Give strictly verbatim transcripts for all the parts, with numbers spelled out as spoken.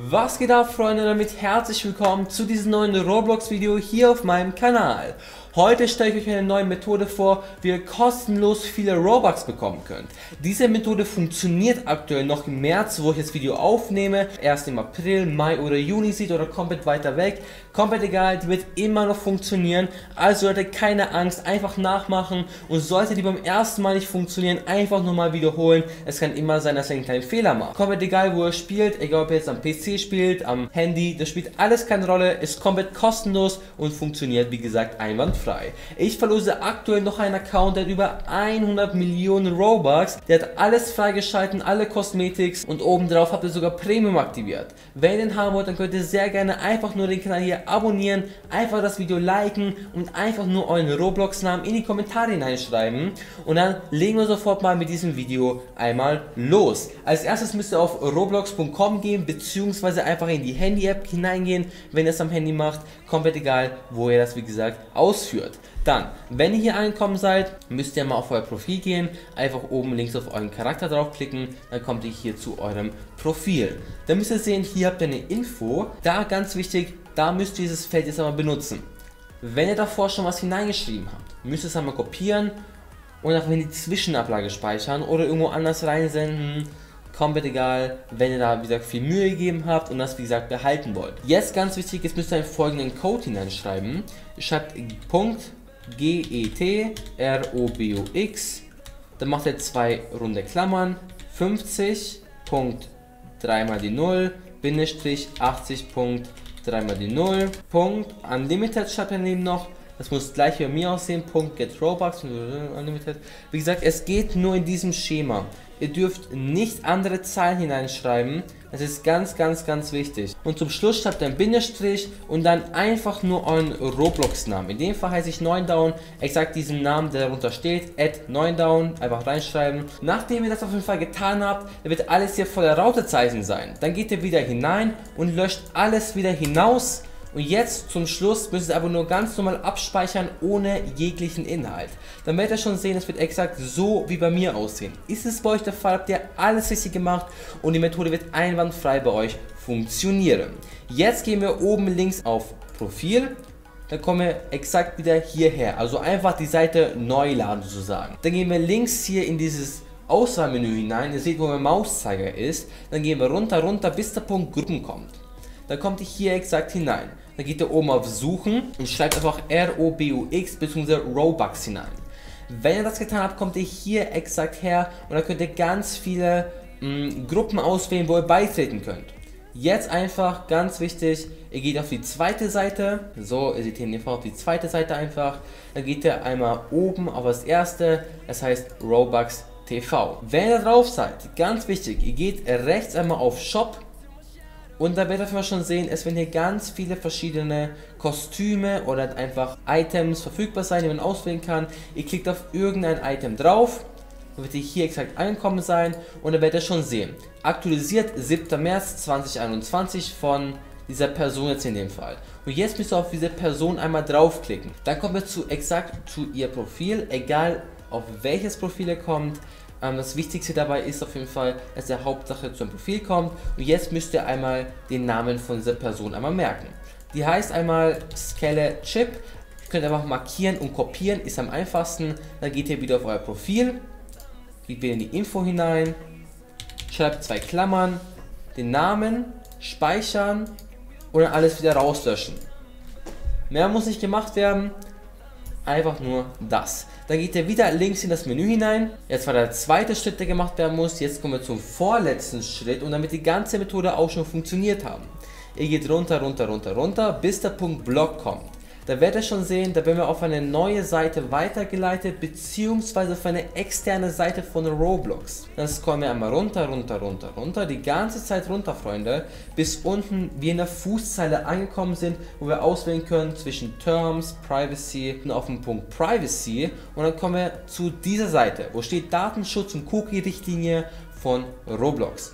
Was geht ab, Freunde, damit herzlich willkommen zu diesem neuen Roblox Video hier auf meinem Kanal. Heute stelle ich euch eine neue Methode vor, wie ihr kostenlos viele Robux bekommen könnt. Diese Methode funktioniert aktuell noch im März, wo ich das Video aufnehme. Erst im April, Mai oder Juni sieht oder komplett weiter weg. Komplett egal, die wird immer noch funktionieren. Also Leute, keine Angst, einfach nachmachen. Und sollte die beim ersten Mal nicht funktionieren, einfach nochmal wiederholen. Es kann immer sein, dass ihr einen kleinen Fehler macht. Komplett egal, wo ihr spielt, egal ob ihr jetzt am P C spielt, am Handy, das spielt alles keine Rolle, ist komplett kostenlos und funktioniert, wie gesagt, einwandfrei. Ich verlose aktuell noch einen Account, der hat über hundert Millionen Robux, der hat alles freigeschalten, alle Cosmetics und obendrauf habt ihr sogar Premium aktiviert. Wenn ihr den haben wollt, dann könnt ihr sehr gerne einfach nur den Kanal hier abonnieren, einfach das Video liken und einfach nur euren Roblox-Namen in die Kommentare hineinschreiben und dann legen wir sofort mal mit diesem Video einmal los. Als erstes müsst ihr auf roblox punkt com gehen, beziehungsweise einfach in die Handy-App hineingehen, wenn ihr es am Handy macht, komplett egal, wo ihr das wie gesagt ausführt. Dann, wenn ihr hier angekommen seid, müsst ihr mal auf euer Profil gehen, einfach oben links auf euren Charakter draufklicken, dann kommt ihr hier zu eurem Profil. Dann müsst ihr sehen, hier habt ihr eine Info, da ganz wichtig, da müsst ihr dieses Feld jetzt einmal benutzen. Wenn ihr davor schon was hineingeschrieben habt, müsst ihr es einmal kopieren und einfach in die Zwischenablage speichern oder irgendwo anders reinsenden. Komplett egal, wenn ihr da wie gesagt viel Mühe gegeben habt und das wie gesagt behalten wollt. Jetzt ganz wichtig, jetzt müsst ihr einen folgenden Code hineinschreiben. Ihr schreibt Punkt G E T R O B O X, dann macht ihr zwei runde Klammern, fünfzig Punkt drei mal die null, Bindestrich achtzig Punkt drei mal die null, Punkt Unlimited schreibt ihr neben noch. Das muss gleich bei mir aussehen, Punkt Get Robux, Unlimited. Wie gesagt, es geht nur in diesem Schema. Ihr dürft nicht andere Zahlen hineinschreiben, das ist ganz, ganz, ganz wichtig. Und zum Schluss schreibt ihr ein Bindestrich und dann einfach nur euren Roblox-Namen. In dem Fall heiße ich neundown, exakt diesen Namen, der darunter steht, at neundown, einfach reinschreiben. Nachdem ihr das auf jeden Fall getan habt, wird alles hier voller Rautezeichen sein. Dann geht ihr wieder hinein und löscht alles wieder hinaus. Und jetzt zum Schluss müsst ihr aber nur ganz normal abspeichern, ohne jeglichen Inhalt. Dann werdet ihr schon sehen, es wird exakt so wie bei mir aussehen. Ist es bei euch der Fall, habt ihr alles richtig gemacht und die Methode wird einwandfrei bei euch funktionieren. Jetzt gehen wir oben links auf Profil, dann kommen wir exakt wieder hierher. Also einfach die Seite neu laden sozusagen. Dann gehen wir links hier in dieses Auswahlmenü hinein, ihr seht, wo mein Mauszeiger ist. Dann gehen wir runter, runter, bis der Punkt Gruppen kommt. Dann kommt ihr hier exakt hinein. Dann geht ihr oben auf Suchen und schreibt einfach R O B U X bzw. Robux hinein. Wenn ihr das getan habt, kommt ihr hier exakt her und dann könnt ihr ganz viele mh, Gruppen auswählen, wo ihr beitreten könnt. Jetzt einfach, ganz wichtig, ihr geht auf die zweite Seite. So, ihr seht hier in dem Fall auf die zweite Seite einfach. Dann geht ihr einmal oben auf das erste, das heißt Robux T V. Wenn ihr drauf seid, ganz wichtig, ihr geht rechts einmal auf Shop. Und da werdet ihr schon sehen, es werden hier ganz viele verschiedene Kostüme oder einfach Items verfügbar sein, die man auswählen kann. Ihr klickt auf irgendein Item drauf, dann wird ihr hier exakt angekommen sein und da werdet ihr schon sehen. Aktualisiert siebter März zweitausendeinundzwanzig von dieser Person jetzt in dem Fall. Und jetzt müsst ihr auf diese Person einmal draufklicken. Dann kommt ihr zu exakt zu ihr Profil, egal auf welches Profil ihr kommt. Das Wichtigste dabei ist auf jeden Fall, dass der Hauptsache zum Profil kommt und jetzt müsst ihr einmal den Namen von dieser Person einmal merken. Die heißt einmal Skele Chip, könnt ihr einfach markieren und kopieren, ist am einfachsten. Dann geht ihr wieder auf euer Profil, geht wieder in die Info hinein, schreibt zwei Klammern, den Namen, speichern und dann alles wieder rauslöschen. Mehr muss nicht gemacht werden. Einfach nur das. Dann geht ihr wieder links in das Menü hinein. Jetzt war der zweite Schritt, der gemacht werden muss. Jetzt kommen wir zum vorletzten Schritt und damit die ganze Methode auch schon funktioniert haben. Ihr geht runter, runter, runter, runter, bis der Punkt Block kommt. Da werdet ihr schon sehen, da werden wir auf eine neue Seite weitergeleitet, beziehungsweise auf eine externe Seite von Roblox. Dann scrollen wir einmal runter, runter, runter, runter, die ganze Zeit runter, Freunde, bis unten wir in der Fußzeile angekommen sind, wo wir auswählen können zwischen Terms, Privacy und auf den Punkt Privacy. Und dann kommen wir zu dieser Seite, wo steht Datenschutz und Cookie-Richtlinie von Roblox.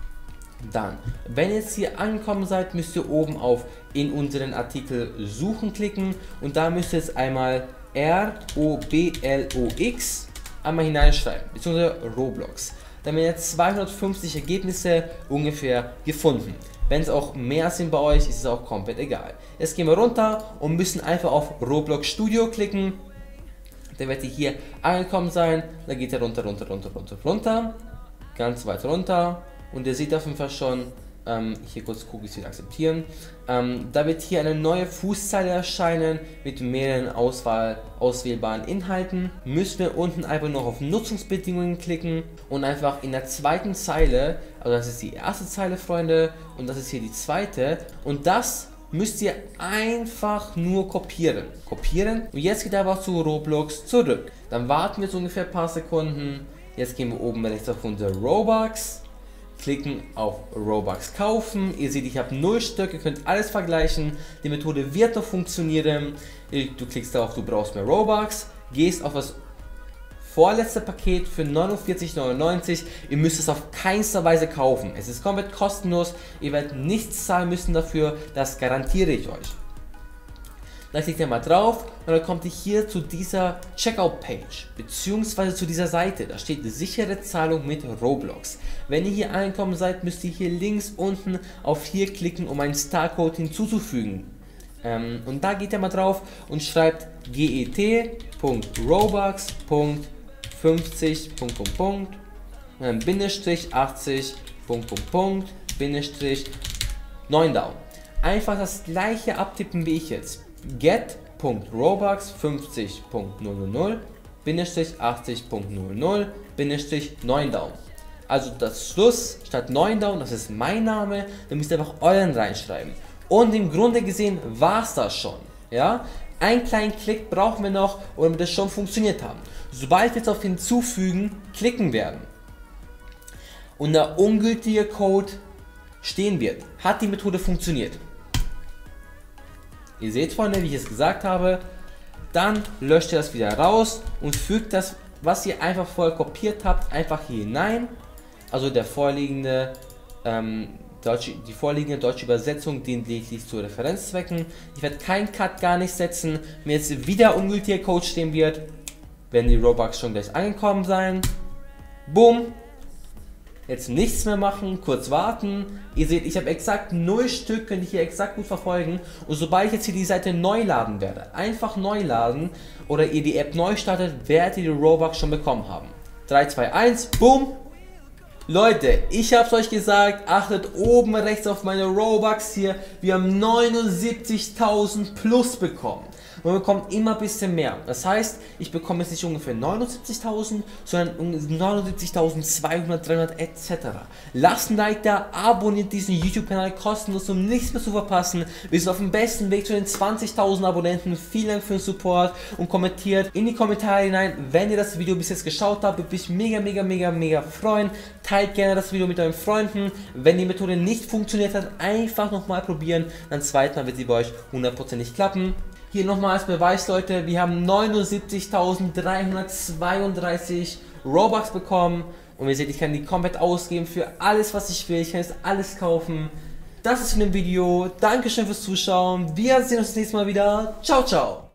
Dann, wenn ihr jetzt hier angekommen seid, müsst ihr oben auf in unseren Artikel suchen klicken und da müsst ihr jetzt einmal R O B L O X einmal hineinschreiben, beziehungsweise Roblox. Dann haben wir jetzt zweihundertfünfzig Ergebnisse ungefähr gefunden. Wenn es auch mehr sind bei euch, ist es auch komplett egal. Jetzt gehen wir runter und müssen einfach auf Roblox Studio klicken. Dann werdet ihr hier angekommen sein. Dann geht ihr runter, runter, runter, runter, runter. Ganz weit runter. Und ihr seht auf jeden Fall schon, ähm, hier kurz Cookies wieder akzeptieren. Ähm, da wird hier eine neue Fußzeile erscheinen mit mehreren Auswahl, auswählbaren Inhalten. Müssen wir unten einfach noch auf Nutzungsbedingungen klicken und einfach in der zweiten Zeile, also das ist die erste Zeile, Freunde, und das ist hier die zweite, und das müsst ihr einfach nur kopieren. Kopieren. Und jetzt geht aber zu Roblox zurück. Dann warten wir so ungefähr ein paar Sekunden. Jetzt gehen wir oben rechts auf unsere Robux. Klicken auf Robux kaufen. Ihr seht, ich habe null Stück. Ihr könnt alles vergleichen. Die Methode wird noch funktionieren. Du klickst darauf, du brauchst mehr Robux. Gehst auf das vorletzte Paket für neunundvierzig neunundneunzig. Ihr müsst es auf keinster Weise kaufen. Es ist komplett kostenlos. Ihr werdet nichts zahlen müssen dafür. Das garantiere ich euch. Dann klickt ihr mal drauf und dann kommt ihr hier zu dieser Checkout-Page beziehungsweise zu dieser Seite. Da steht sichere Zahlung mit Roblox. Wenn ihr hier angekommen seid, müsst ihr hier links unten auf hier klicken, um einen Starcode hinzuzufügen. Ähm, und da geht ihr mal drauf und schreibt get.robux.fünfzig und dann Bindestrich achtzig Bindestrich neun Daumen. Einfach das gleiche abtippen wie ich jetzt. get.robux fünfzig null null achtzig null null neun Daumen. Also das Schluss statt neun Daumen, das ist mein Name, dann müsst ihr einfach euren reinschreiben. Und im Grunde gesehen war es das schon. Ja? Einen kleinen Klick brauchen wir noch, damit das schon funktioniert haben. Sobald wir jetzt auf Hinzufügen klicken werden und der ungültige Code stehen wird, hat die Methode funktioniert. Ihr seht, Freunde, wie ich es gesagt habe, dann löscht ihr das wieder raus und fügt das, was ihr einfach vorher kopiert habt, einfach hier hinein. Also der vorliegende, ähm, deutsche, die vorliegende deutsche Übersetzung dient lediglich zu Referenzzwecken. Ich werde keinen Cut gar nicht setzen. Wenn jetzt wieder ungültiger Code stehen wird, werden die Robux schon gleich angekommen sein. Boom. Jetzt nichts mehr machen, kurz warten. Ihr seht, ich habe exakt null Stück, könnt ihr hier exakt gut verfolgen. Und sobald ich jetzt hier die Seite neu laden werde, einfach neu laden oder ihr die App neu startet, werdet ihr die Robux schon bekommen haben. drei, zwei, eins, boom. Leute, ich habe es euch gesagt, achtet oben rechts auf meine Robux hier. Wir haben neunundsiebzigtausend plus bekommen. Und wir bekommen immer ein bisschen mehr. Das heißt, ich bekomme jetzt nicht ungefähr neunundsiebzigtausend, sondern neunundsiebzigtausendzweihundert, dreihundert et cetera. Lasst ein Like da, abonniert diesen YouTube-Kanal kostenlos, um nichts mehr zu verpassen. Wir sind auf dem besten Weg zu den zwanzigtausend Abonnenten. Vielen Dank für den Support und kommentiert in die Kommentare hinein, wenn ihr das Video bis jetzt geschaut habt. Würde mich mega, mega, mega, mega freuen. Teilt gerne das Video mit euren Freunden. Wenn die Methode nicht funktioniert hat, einfach nochmal probieren. Dann zweitmal wird sie bei euch hundertprozentig klappen. Hier nochmal als Beweis, Leute, wir haben neunundsiebzigtausenddreihundertzweiunddreißig Robux bekommen. Und ihr seht, ich kann die komplett ausgeben für alles, was ich will. Ich kann jetzt alles kaufen. Das ist in dem Video. Dankeschön fürs Zuschauen. Wir sehen uns das nächste Mal wieder. Ciao, ciao.